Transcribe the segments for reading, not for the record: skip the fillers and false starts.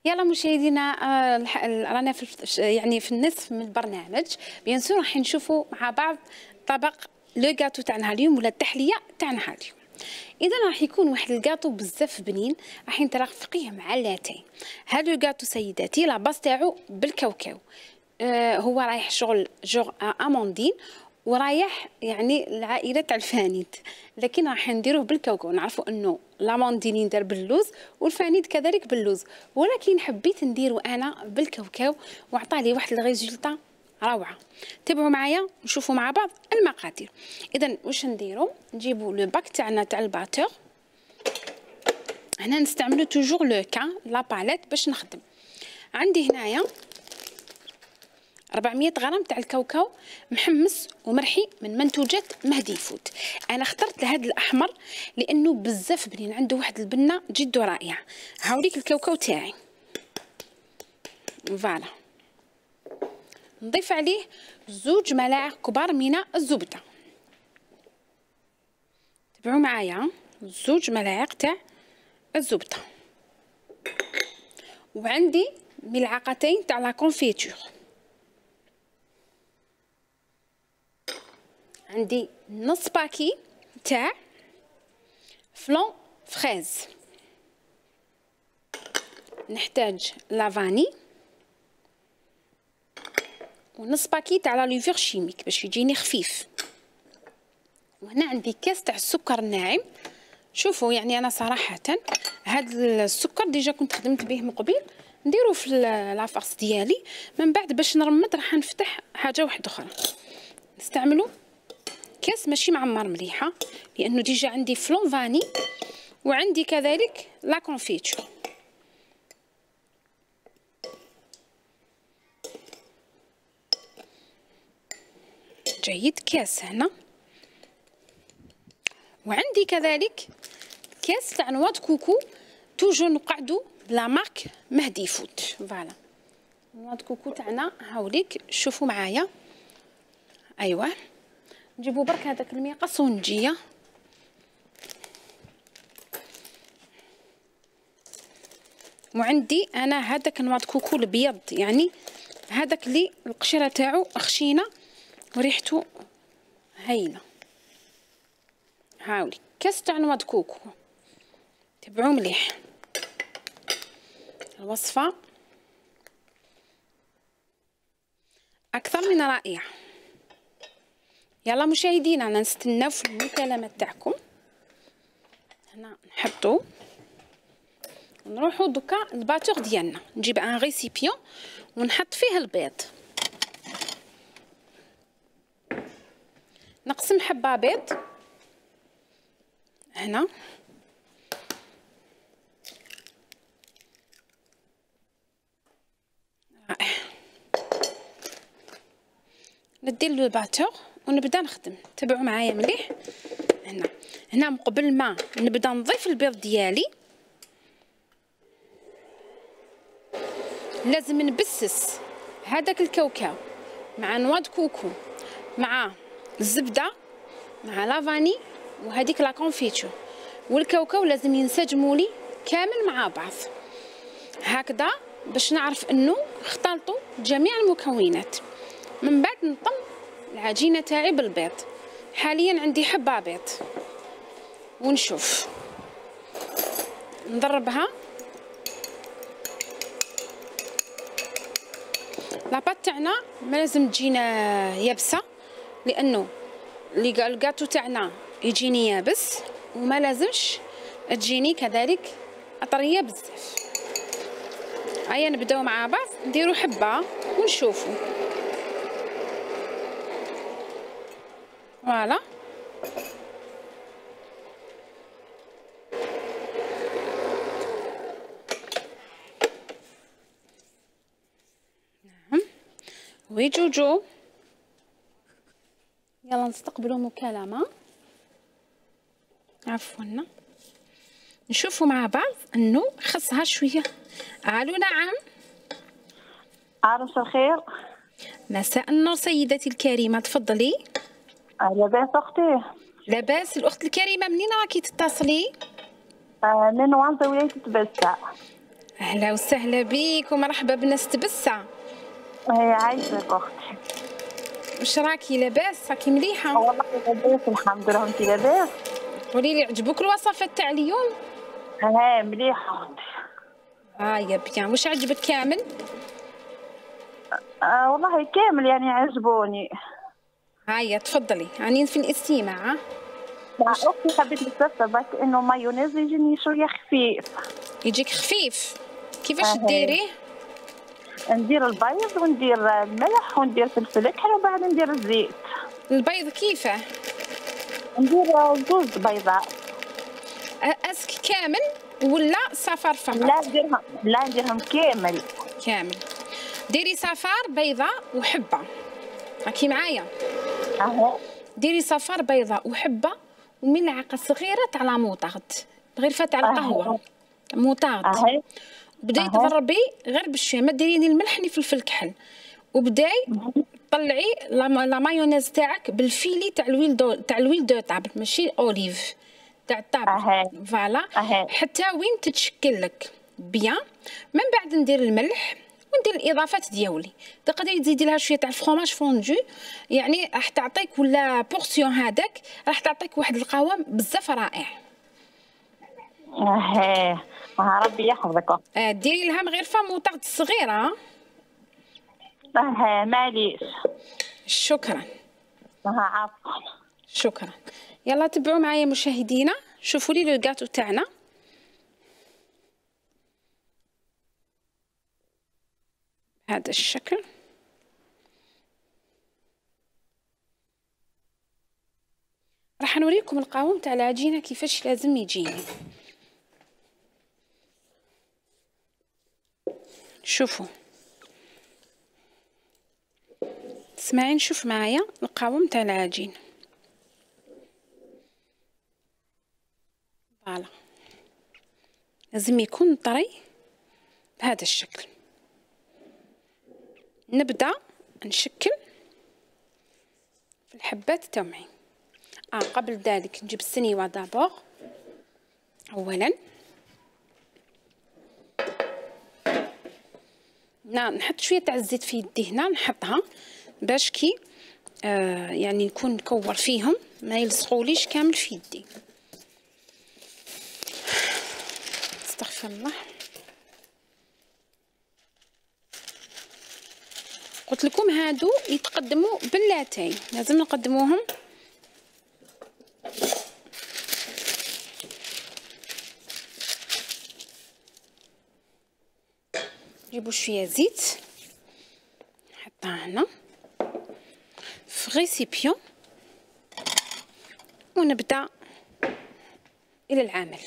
يلا مشاهدينا، رانا يعني في النصف من البرنامج. بيان سور راح نشوفوا مع بعض طبق لو غاتو تاع نهار اليوم ولا التحليه تاع نهار اليوم. اذا راح يكون واحد الكاطو بزاف بنين، راح نترافقيه مع لاتاي. هذا الكاطو سيداتي لا باس تاعو بالكاوكاو. هو رايح شغل جوغ اموندين، ورايح يعني العائله تاع الفانيد، لكن راح نديروه بالكاوكاو. نعرفوا انه لاموندين يندار باللوز والفانيد كذلك باللوز، ولكن حبيت نديرو انا بالكاوكاو وعطى لي واحد الريزولطا روعه. تابعوا معايا نشوفوا مع بعض المقادير. اذا واش نديرو؟ نجيبوا لو باك تاعنا تاع الباتور. هنا نستعملوا توجور لو كان لا باليت باش نخدم. عندي هنايا 400 غرام تاع الكاوكاو محمص ومرحي من منتوجات مهدي فود. انا اخترت لهذا الاحمر لانه بزاف بنين، عنده واحد البنه جد رائعه. هاوليك الكاوكاو تاعي، فوالا. نضيف عليه 2 ملاعق كبار من الزبده. تبعوا معايا 2 ملاعق تاع الزبده، وعندي ملعقتين تاع لا كونفيتور. عندي نص باكي تاع فلون فريز. نحتاج لافاني ونص باكي تاع لا ليفور شيميك باش يجيني خفيف. وهنا عندي كاس تاع السكر الناعم. شوفوا يعني انا صراحه هذا السكر ديجا كنت خدمت به من قبل، نديرو في لافاس ديالي. من بعد باش نرمد راح نفتح حاجه واحده اخرى. نستعملوا كاس ماشي معمر مليحه، لانه ديجا عندي فلون فاني وعندي كذلك لا كونفيتور. جيد، كاس هنا. وعندي كذلك كاس تاع نواد كوكو، توجو نقعدو بلا مارك مهدي فود. فوالا نواد كوكو تاعنا هاوليك، شوفوا معايا. ايوا نجيبو برك هذاك المقص ونجيه. وعندي انا هذاك نواد كوكو الابيض، يعني هذاك اللي القشره تاعو خشينه وريحته هايله. هاولي كاس تاع نواد كوكو. تبعوا مليح الوصفه، اكثر من رائعه. يلا مشاهدينا، انا نستناو في المكالمات تاعكم. هنا نحطو نروحو دوكا الباتور ديالنا. نجيب ان ريسيبيون ونحط فيه البيض. نقسم حبه بيض هنا. ندير له الباتور ونبدا نخدم. تبعوا معايا مليح. هنا قبل ما نبدا نضيف البيض ديالي لازم نبسس هذاك الكاوكاو مع نواد كوكو مع الزبده مع لافاني وهذيك لا كونفيتور والكاوكاو، لازم ينسجموا لي كامل مع بعض هكذا باش نعرف انه اختلطوا جميع المكونات. من بعد نطم العجينه تاعي بالبيض. حاليا عندي حبه بيض ونشوف نضربها. لاباط تاعنا ما لازم تجينا يابسه، لانه الكاطو تاعنا يجيني يابس، وما لازمش تجيني كذلك طريه بزاف. هيا نبداو مع بعض نديرو حبه ونشوفوا. فوالا نعم. وي جوجو، يلا نستقبلوا مكالمه. عفوا، نشوفوا مع بعض انه خصها شويه. الو نعم. مساء الخير. مساء النور سيدتي الكريمه، تفضلي. لاباس اختي؟ لاباس الاخت الكريمه. منين راكي تتصلي؟ من وانزا ولاية تبسة. اهلا وسهلا بيك ومرحبا بناس تبسه. عايشك اختي. واش راكي لاباس؟ راكي مليحه؟ والله لاباس الحمد لله. انت لاباس؟ قولي لي عجبوك الوصفات تاع اليوم؟ مليحه اختي. يا بيان. واش عجبك كامل؟ والله كامل يعني عجبوني. هيا تفضلي، راني في الاستماع. مع اختي حبيت نستفسر بس انه مايونيز يجيني شويه خفيف. يجيك خفيف؟ كيفاش ديريه؟ ندير البيض وندير الملح وندير فلفل اكحل وبعد ندير الزيت. البيض كيفاه؟ ندير زوج بيضات. اسك كامل ولا صفر فقط؟ لا نديرهم كامل. كامل. ديري صفار بيضاء وحبه، راكي معايا؟ ديري صفار بيضاء وحبه وملعقه صغيره تاع لا موطارد، غرفه تاع القهوه موطارد. بداي تضربي غير بشويه، ما ديريني الملح ني فلفل كحل، وبداي طلعي لا مايونيز تاعك بالفيلي تاع الويل دو طابل، ماشي اوليف تاع الطابل. فوالا حتى وين تتشكل لك بيان. من بعد ندير الملح وندير الاضافات ديالي. تقدري تزيدي لها شويه تاع الفرomاج فوندو، يعني راح تعطيك، ولا بورسيون هذاك راح تعطيك واحد القوام بزاف رائع. ربي يحفظك. ديري لها غرفه موطارد صغيره. معليش. شكرا. عفوا. شكرا. يلا تبعوا معايا مشاهدينا، شوفوا لي لو غاتو تاعنا. بهذا الشكل. راح نوريكم القوام تاع العجينه كيفاش لازم يجيني. شوفوا، تسمعين؟ شوف معايا القوام تاع العجين. فوالا لازم يكون طري بهذا الشكل. نبدا نشكل في الحبات تاعي. قبل ذلك نجيب السنيوه دابور. اولا نحط شويه تاع الزيت في يدي هنا، نحطها باش كي يعني نكون نكور فيهم ما يلصقوليش كامل في يدي. استغفر الله. قلت لكم هادو يتقدموا بلاتين، لازم نقدموهم نجيبو شويه زيت نحطها هنا في ريسيبيون ونبدا الى العمل.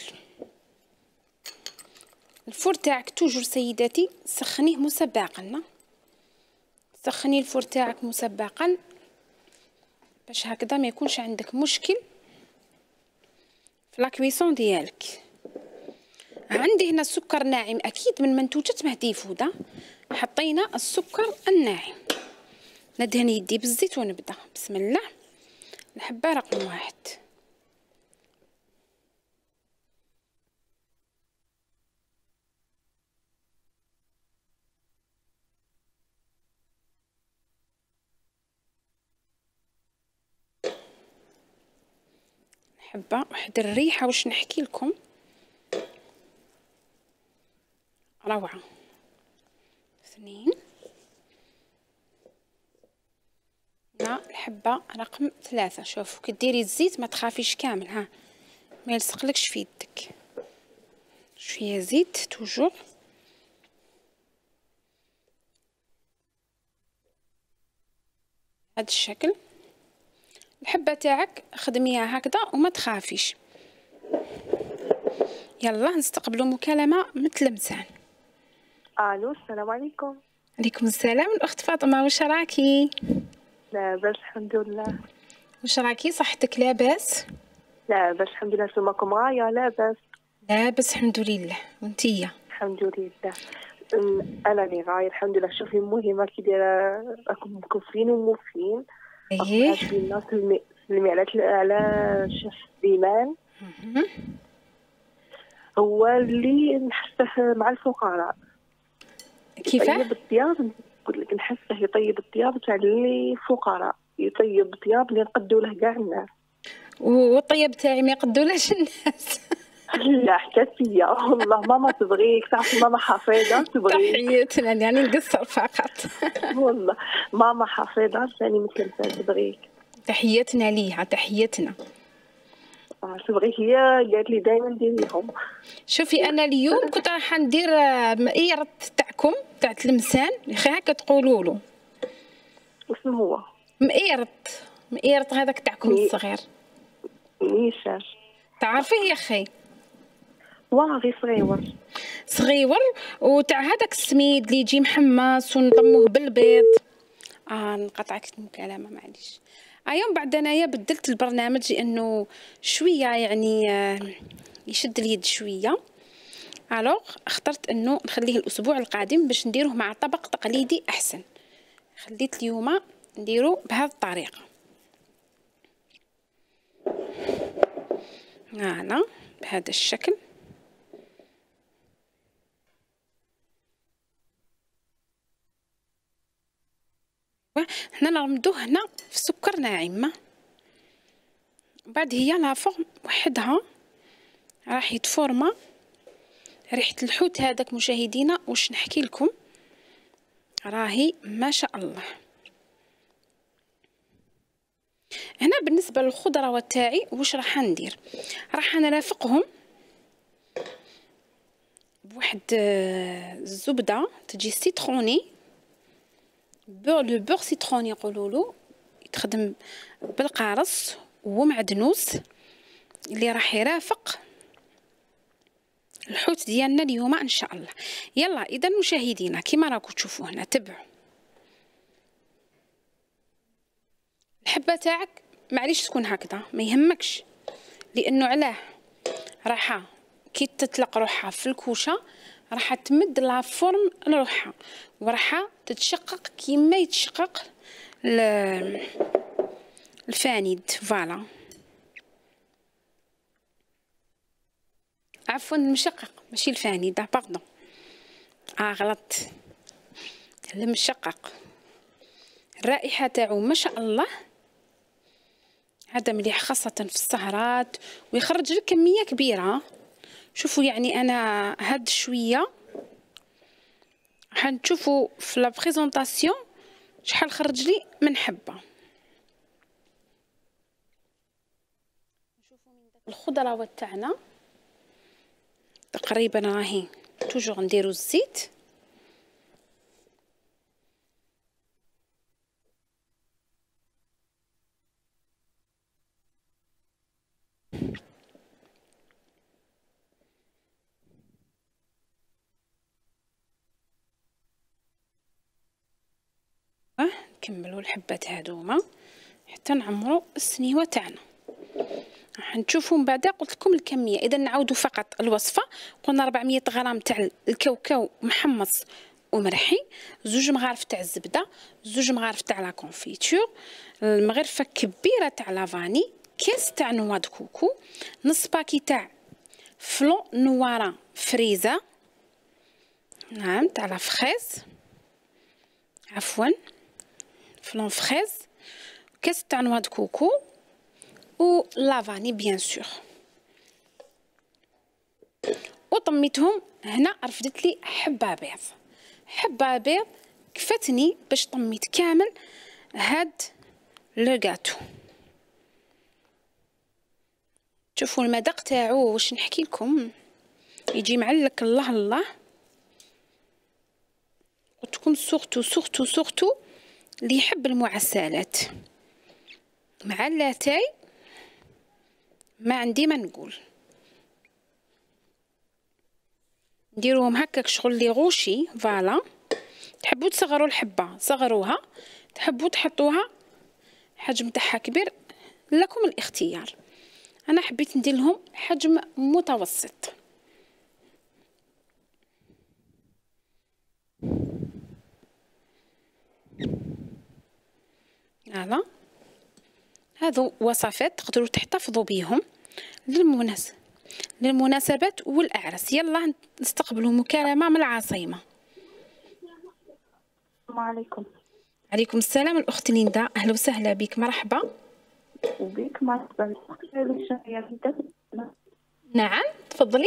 الفور تاعك توجور سيداتي سخنيه مسبقا، سخني الفور تاعك مسبقا باش هكذا ما يكونش عندك مشكل في لا كويسون ديالك. عندي هنا سكر ناعم اكيد من منتوجات مهدي فوده. حطينا السكر الناعم. ندهن يدي بالزيت ونبدا. بسم الله. الحبه رقم 1. حبه واحد الريحه واش نحكي لكم روعه. 2. الحبه رقم 3. شوفوا كديري الزيت ما تخافيش كامل، ما يلصقلكش في يدك. شويه زيت توجور. هذا الشكل. الحبه تاعك خدميها هكذا وما تخافيش. يلا نستقبلوا مكالمه من تلمسان. الو السلام عليكم. عليكم السلام الاخت فاطمه، واش راكي؟ لاباس الحمد لله. واش راكي؟ صحتك لاباس؟ لاباس الحمد لله. سماكم غايه؟ لاباس لاباس الحمد لله. وانتيا؟ الحمد لله. انا اللي غايه الحمد لله. شوفي المهمه كي دايره، راكم مكفين وموفين. ايه الناس سلمي على الشيخ سليمان. هو اللي نحسه مع الفقراء. كيفاه؟ يطيب الطياب، قلت لك نحسه يطيب الطياب تاع اللي فقراء، يطيب طياب اللي نقدوا له كاع الناس. والطيب تاعي ما يقدولهاش الناس. لا حتى فيا والله ماما تبغيك، تعرفي ماما حفيظه تبغيك. تحياتنا، يعني نقصر فقط. والله ماما حفيظه ثاني مثل تبغيك. تحياتنا ليها، تحياتنا. تبغيك هي، قالت لي دائما ديريهم. شوفي انا اليوم كنت راح ندير مئيرة تاعكم تاع تلمسان، يا اخي هكا تقولوا له. وشنو هو؟ مئيرة هذاك تاعكم الصغير. ميشاش تعرفيه يا اخي؟ واغي صغيور وتاع هذاك السميد اللي يجي محمص ونضموه بالبيض. نقطعك المكالمه معليش. يوم بعد انايا بدلت البرنامج لانه شويه يعني يشد اليد شويه. الوغ اخترت انه نخليه الاسبوع القادم باش نديروه مع طبق تقليدي احسن. خليت اليوم نديرو بهذه الطريقه. هنا بهذا الشكل. هنا نرمدوه هنا في سكر ناعم، بعد هي لا فورم وحدها راح يتفورما. ريحه الحوت هذاك مشاهدينا واش نحكي لكم، راهي ما شاء الله. هنا بالنسبه للخضروات تاعي واش راح ندير، راح نرافقهم بواحد الزبده تجي سيتروني، لو بور سيتروني يقولولو، يتخدم بالقارص ومعدنوس اللي راح يرافق الحوت ديالنا اليوم ان شاء الله. يلا اذا مشاهدينا كيما راكم تشوفوا هنا تبعوا. الحبه تاعك معليش تكون هكذا ما يهمكش، لانه علاه راح كي تطلق روحها في الكوشه راح تمد لا فورم لروحها وراح تتشقق كيما يتشقق الفانيد. فوالا عفوا المشقق ماشي الفانيد، باردون غلط، المشقق. الرائحه تاعو ما شاء الله، هذا مليح خاصه في السهرات ويخرج لك كميه كبيره. شوفوا يعني انا هاد شويه حنشوفوا في لا بريزونطاسيون شحال خرج لي من حبه. نشوفوا من داك الخضروات تاعنا تقريبا راهي توجور نديرو الزيت. نكملوا الحبات هذوما حتى نعمروا السنيوه تاعنا. راح نشوفوا من بعد قلت لكم الكميه. اذا نعاودوا فقط الوصفه، قلنا 400 غرام تاع الكاوكاو محمص ومرحي، 2 مغارف تاع الزبده، 2 مغارف تاع لا كونفيتور، المغرفه كبيره تاع لافاني، كاس تاع نوا د كوكو، نص باكي تاع فلون نوارا فريزه، نعم تاع لا فريز، عفوا فلون فريز، كاس تاع نوا د كوكو و لافاني بيان سور. وطميتهم هنا رفدت لي حبه بيض كفتني باش طميت كامل هاد لو غاتو. شوفوا المذاق تاعو واش نحكي لكم، يجي معلك الله الله. قلت لكم سورتو اللي يحب المعسلات مع اللاتاي ما عندي ما نقول. نديروهم هكاك شغل لي غوشي. فوالا تحبوا تصغروا الحبه صغروها، تحبوا تحطوها حجم تاعها كبير لكم الاختيار. انا حبيت ندير لهم حجم متوسط. هذا هذو وصفات تقدروا تحتفظوا بهم للمناسبات والاعراس. يلا نستقبلوا مكالمه من العاصمه. السلام عليكم. عليكم السلام الاخت ليندا، اهلا وسهلا بك، مرحبا. وبيك مرحبا. نعم تفضلي.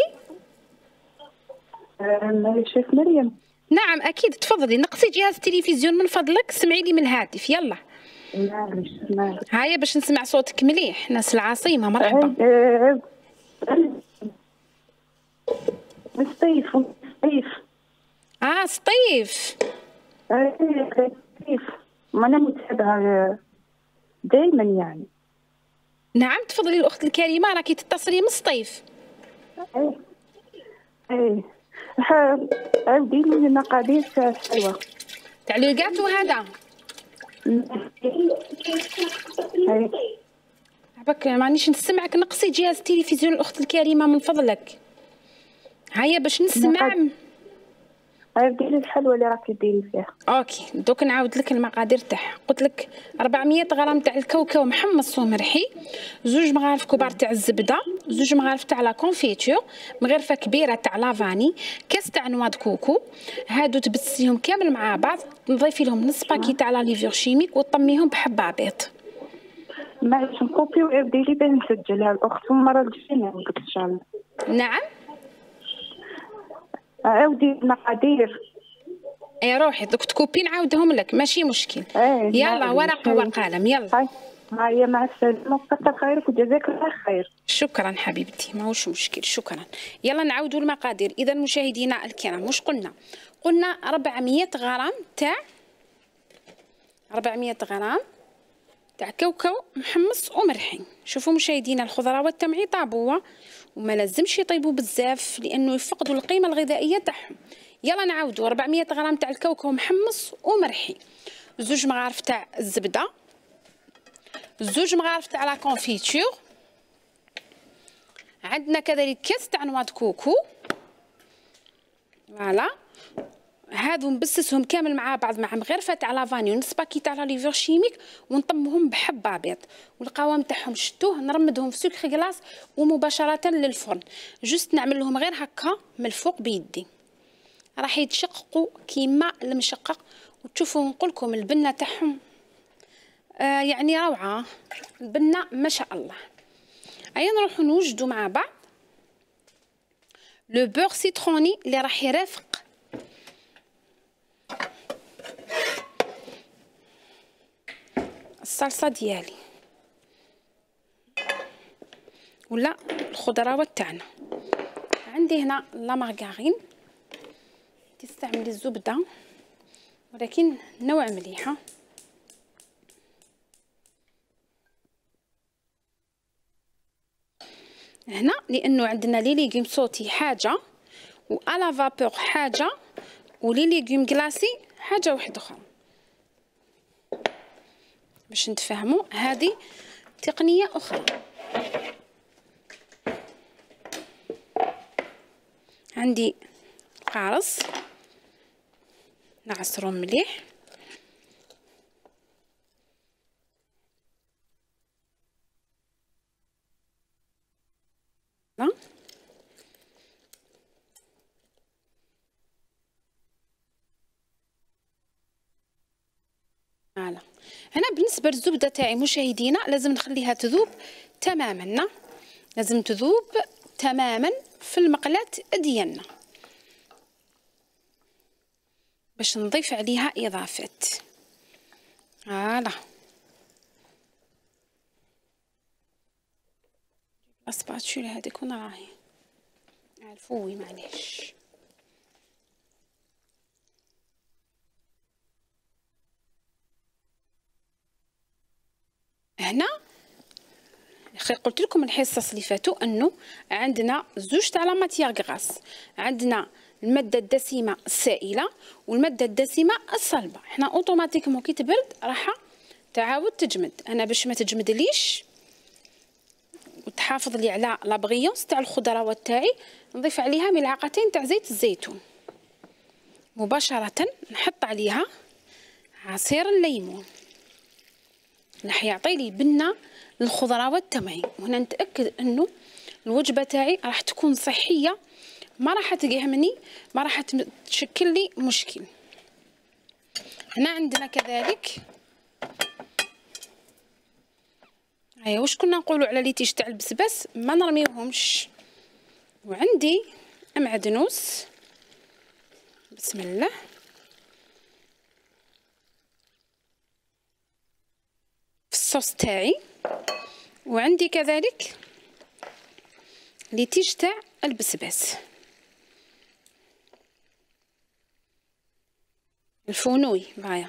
شيخ مريم. نعم اكيد تفضلي، نقصي جهاز التلفزيون من فضلك، سمعي لي من الهاتف. يلا معليش. هيا باش نسمع صوتك مليح. ناس العاصمه مرحبا. سطيف. سطيف. سطيف. ما انا متابعه دائما يعني. نعم تفضلي الاخت الكريمه، راكي تتصلي من سطيف. ايه عاودي لي المقادير تاع الحلوى تاع لو غاتو هذا. عباك مانيش نسمعك، نقصي جهاز التلفزيون الاخت الكريمه من فضلك. هيا باش نسمع. عاودي لي الحلوى اللي راكي ديري فيها. اوكي دوك نعاود لك المقادير تاعها. قلت لك 400 غرام تاع الكاوكاو محمص ومرحي، 2 مغارف كبار تاع الزبده، 2 مغارف تاع لا كونفيتور، مغرفه كبيره تاع لافاني، كاس تاع نواد كوكو. هادو تبسيهم كامل مع بعض، تضيفي لهم نص باكي تاع لا ليفور شيميك وطميهم بحبابيط. معليش نكوبي وعاودي لي باه نسجلها الاخت المره الجايه نعاودك ان شاء الله. نعم عاودي المقادير. يا روحي دوك تكوبي نعاودهم لك ماشي مشكل. يلا ورقه وقلم يلا. هيا مع السلامه، كثر خيرك وجزاك الله خير. شكرا حبيبتي، ماهوش مشكل، شكرا. يلا نعاودوا المقادير. اذا مشاهدينا الكرام واش قلنا 400 غرام تاع 400 غرام تاع كاوكاو محمص ومرحي. شوفوا مشاهدينا الخضروات تاعي طابوه وما لازمش يطيبوا بزاف لانه يفقدوا القيمه الغذائيه تاعهم. يلا نعاودوا 400 غرام تاع الكاوكاو محمص ومرحي، 2 مغارف تاع الزبده، 2 مغارف تاع لا كونفيتور، عندنا كذلك كاس تاع نواد كوكو. فوالا هادو نبسسهم كامل مع بعض مع مغرفه تاع لافاني ونص باكي تاع لا ليفور شيميك ونطمهم بحبه بيض. والقوام تاعهم شتوه، نرمدهم في سكر غلاس ومباشره للفرن. جست نعمل لهم غير هكا من الفوق بيدي، راح يتشققوا كيما المشقق. وتشوفوا نقول لكم البنه تاعهم يعني روعه، البنه ما شاء الله. هيا نروحوا نوجدوا مع بعض لو بور سيتروني اللي راح يرافق الصلصه ديالي ولا الخضروات تاعنا. عندي هنا لا مارغارين، تستعملي الزبده ولكن نوع مليحه. هنا لانه عندنا لي ليغوم صوتي حاجه والا فابور حاجه ولي ليغوم كلاسي حاجه واحده اخرى. باش نتفاهموا هذه تقنيه اخرى. عندي قارص نعصرو مليح، فوالا. هنا بالنسبه للزبده تاعي مشاهدينا لازم نخليها تذوب تماما، لازم تذوب تماما في المقلاة ديالنا باش نضيف عليها اضافات. فوالا السباتشولا هذيك وين راهي؟ الفوي معليش. هنا قلت لكم الحصص اللي فاتوا انه عندنا 2 تاع لا ماتيير غراس، عندنا الماده الدسمه السائله والماده الدسمه الصلبه. حنا اوتوماتيكمون كي تبرد راح تعاود تجمد. انا باش ما تجمدليش وتحافظ لي على لا بغيونس تاع الخضروات تاعي نضيف عليها ملعقتين تاع زيت الزيتون مباشره. نحط عليها عصير الليمون راح يعطي لي بنه للخضروات تاعي. وهنا نتاكد انه الوجبه تاعي راح تكون صحيه، ما راح تقهمني، ما راح تشكل لي مشكل. هنا عندنا كذلك هيا واش كنا نقولوا على لي تيج تاع البسباس ما نرميوهمش. وعندي معدنوس، بسم الله، في الصوص تاعي. وعندي كذلك لي تيج تاع البسباس، الفونوي معايا،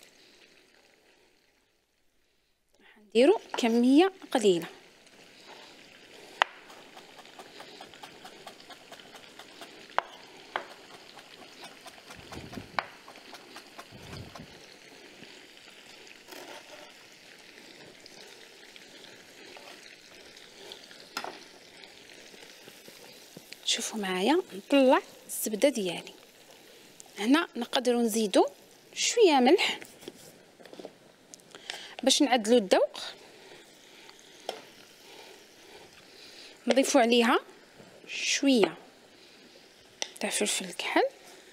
راح نديرو كميه قليله. شوفوا معايا نطلع الزبده ديالي. هنا نقدروا نزيدوا شويه ملح باش نعدلوا الذوق، نضيفوا عليها شويه تاع فلفل الكحل،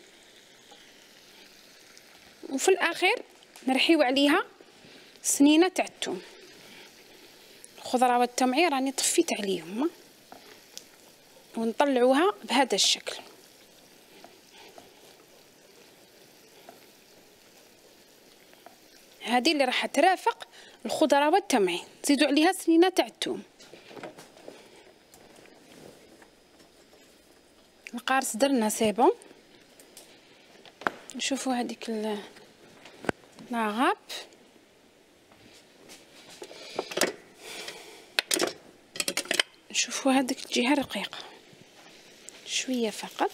وفي الاخير نرحيو عليها سنينه تاع الثوم. الخضره والتمعير راني طفيت عليهم ونطلعوها بهذا الشكل. هذه اللي راح ترافق الخضره والتمعين. زيدوا عليها سنينه تاع الثوم. القارص درنا سيبون. نشوفوا هذيك لاغاب، نشوفوا هذيك الجهه رقيقه شويه فقط.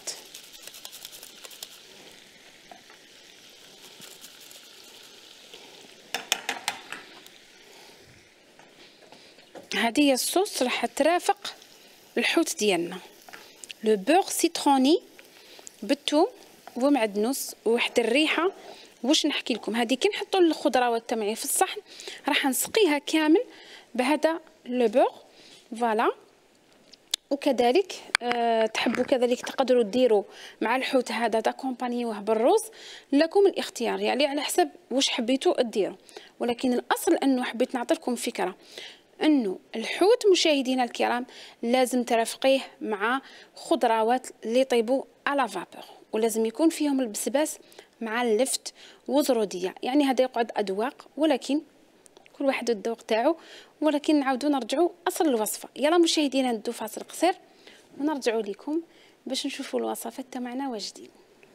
هذه هي الصوص راح ترافق الحوت ديالنا، لو بور سيتروني بالثوم ومعدنوس وواحد الريحه. واش نحكي لكم، هذه كي نحطوا الخضره والتمعين في الصحن راح نسقيها كامل بهذا لو بور. فوالا. وكذلك تحبوا كذلك تقدروا ديروا مع الحوت هذا تاكومبانيوه بالروز، لكم الاختيار يعني على حسب واش حبيتوا ديروا. ولكن الاصل انه حبيت نعطيكم فكره انه الحوت مشاهدينا الكرام لازم ترافقيه مع خضروات اللي يطيبوا على فابور، ولازم يكون فيهم البسباس مع اللفت وزروديه. يعني هذا يقعد اذواق، ولكن كل واحد الذوق تاعو. ولكن نعاودوا نرجعوا اصل الوصفه. يلا مشاهدينا ندو فاصل قصير ونرجعوا لكم باش نشوفوا الوصفات تاعنا واجدين.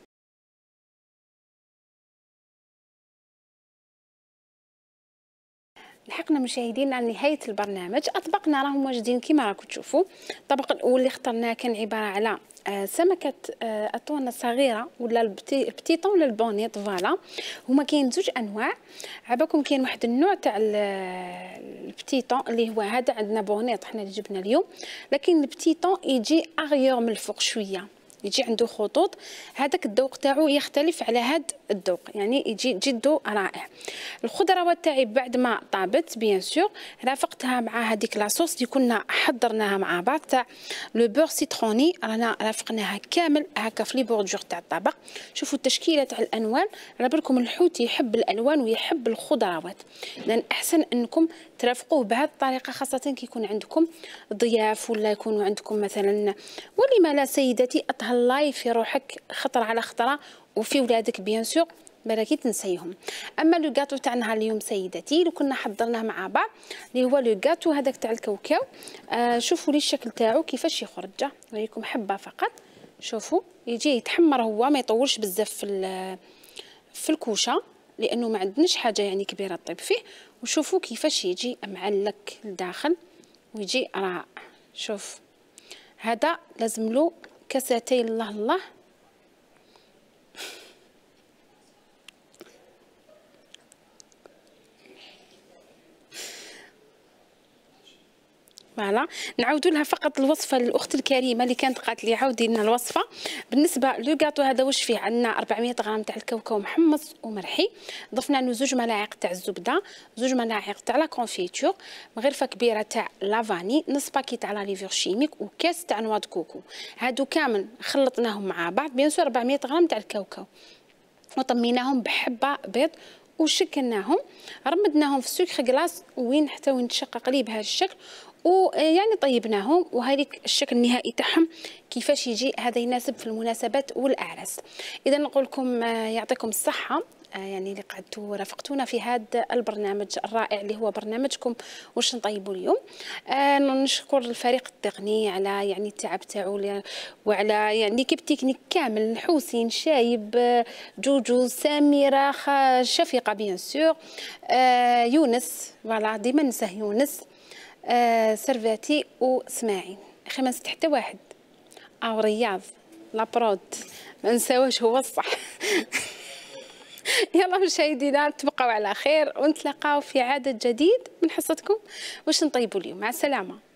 لحقنا مشاهدينا نهايه البرنامج. اطبقنا راهم واجدين كما راكم تشوفوا. الطبق الاول اللي اخترناه كان عباره على سمكه اتونه صغيره ولا البتيطون ولا البونيط. فوالا، هما كاين زوج انواع. عباكم كاين واحد النوع تاع البتيطون اللي هو هذا، عندنا بونيط حنا اللي جبنا اليوم، لكن البتيطون يجي اغيور من الفوق شويه، يجي عنده خطوط. هذاك الذوق تاعو يختلف على هذا الذوق، يعني يجي جد رائع. الخضروات تاعي بعد ما طابت بيان سور رافقتها مع هذيك لاصوص اللي كنا حضرناها مع بعض تاع لو بور سيتروني. رانا رافقناها كامل هكا في لي بوردور تاع الطبق. شوفوا التشكيله تاع الالوان. على بالكم الحوت يحب الالوان ويحب الخضروات، لان احسن انكم ترافقوه بهذه الطريقه، خاصه كي يكون عندكم ضياف ولا يكونوا عندكم مثلا. ولما لا سيدتي اتهلاي في روحك خطره على خطره، وفي ولادك بيان سور بلاكي تنسيهم. اما لو غاتو تاع نهار اليوم سيدتي اللي كنا حضرناه مع بعض اللي هو لو غاتو هذاك تاع الكاوكاو. شوفوا لي الشكل تاعو كيفاش يخرج، نوريكم حبه فقط. شوفوا يجي يتحمر، هو ما يطولش بزاف في الكوشه لانه ما عندناش حاجه يعني كبيره طيب فيه. وشوفوا كيفاش يجي معلك لداخل ويجي رائع. شوف هذا لازم له كاساتين الله الله. فوالا نعاودوا لها فقط الوصفه للاخت الكريمه اللي كانت قالت لي عاودي لنا الوصفه. بالنسبه لو غاطو هذا واش فيه؟ عندنا 400 غرام تاع الكاوكاو محمص ومرحي، ضفنا له 2 ملاعق تاع الزبده، 2 ملاعق تاع لا كونفيتور، مغرفه كبيره تاع لافاني، نص باكي تاع لا ليفور شيميك، وكاس تاع نوا دو كوكو. هادو كامل خلطناهم مع بعض، بيان سور 400 غرام تاع الكاوكاو، وطميناهم بحبه بيض وشكلناهم، رمدناهم في السكر كلاص وين حتى وين تشقق لي بهذا الشكل، ويعني طيبناهم. وهذيك الشكل النهائي تاعهم كيفاش يجي، هذا يناسب في المناسبات والاعراس. اذا نقول لكم يعطيكم الصحه يعني اللي قعدتوا رافقتونا في هذا البرنامج الرائع اللي هو برنامجكم واش نطيبوا اليوم. نشكر الفريق التقني على يعني التعب تاعو، وعلى يعني ليكيب تكنيك كامل، حسين، شايب، جوجو، سميره، شفيقه بيان سور، يونس، فوالا ديما ننساه يونس، سرفاتي واسماعيل، اخي ما نسيت حتى واحد، او رياض لابرود ما نساوش هو الصح. يلا مشاهدينا تبقوا على خير، ونتلاقاو في عدد جديد من حصتكم واش نطيبوا اليوم. مع السلامه.